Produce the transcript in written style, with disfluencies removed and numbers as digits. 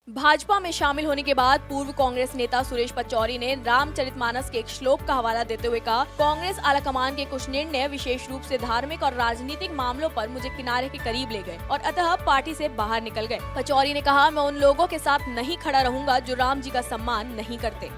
भाजपा में शामिल होने के बाद पूर्व कांग्रेस नेता सुरेश पचौरी ने रामचरितमानस के एक श्लोक का हवाला देते हुए कहा, कांग्रेस आलाकमान के कुछ निर्णय विशेष रूप से धार्मिक और राजनीतिक मामलों पर मुझे किनारे के करीब ले गए और अतः पार्टी से बाहर निकल गए। पचौरी ने कहा, मैं उन लोगों के साथ नहीं खड़ा रहूंगा जो राम जी का सम्मान नहीं करते।